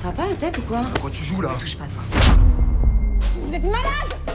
Ça va pas la tête ou quoi? Pourquoi tu joues là? Touche pas, toi. Vous êtes malade!